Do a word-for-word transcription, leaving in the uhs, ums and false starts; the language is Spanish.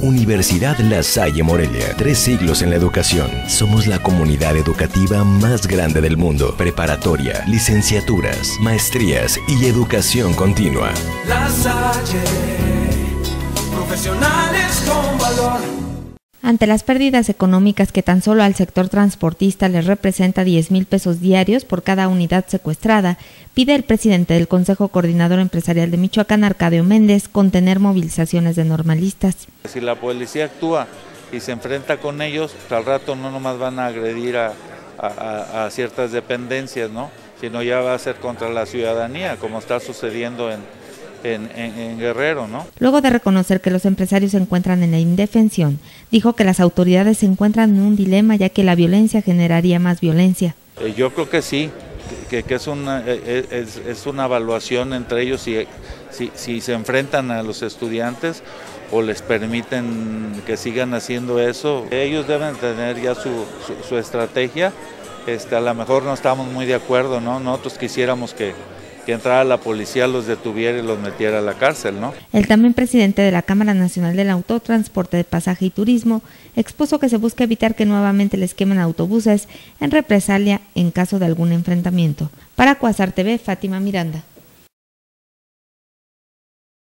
Universidad La Salle Morelia, tres siglos en la educación. Somos la comunidad educativa más grande del mundo. Preparatoria, licenciaturas, maestrías y educación continua. La Salle, profesionales con valor. Ante las pérdidas económicas que tan solo al sector transportista les representa diez mil pesos diarios por cada unidad secuestrada, pide el presidente del Consejo Coordinador Empresarial de Michoacán, Arcadio Méndez, contener movilizaciones de normalistas. Si la policía actúa y se enfrenta con ellos, al rato no nomás van a agredir a, a, a ciertas dependencias, ¿no? Sino ya va a ser contra la ciudadanía, como está sucediendo en En, en, en Guerrero, ¿no? Luego de reconocer que los empresarios se encuentran en la indefensión, dijo que las autoridades se encuentran en un dilema ya que la violencia generaría más violencia. Eh, yo creo que sí, que, que es, una, es, es una evaluación entre ellos si, si, si se enfrentan a los estudiantes o les permiten que sigan haciendo eso. Ellos deben tener ya su, su, su estrategia. Este, a lo mejor no estamos muy de acuerdo, ¿no? Nosotros quisiéramos que que entrara la policía, los detuviera y los metiera a la cárcel, ¿no? El también presidente de la Cámara Nacional del Autotransporte de Pasaje y Turismo expuso que se busca evitar que nuevamente les quemen autobuses en represalia en caso de algún enfrentamiento. Para Cuasar T V, Fátima Miranda.